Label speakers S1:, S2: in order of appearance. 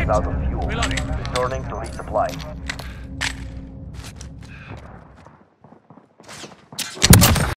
S1: is out of fuel.
S2: Reloading.
S1: Returning to resupply.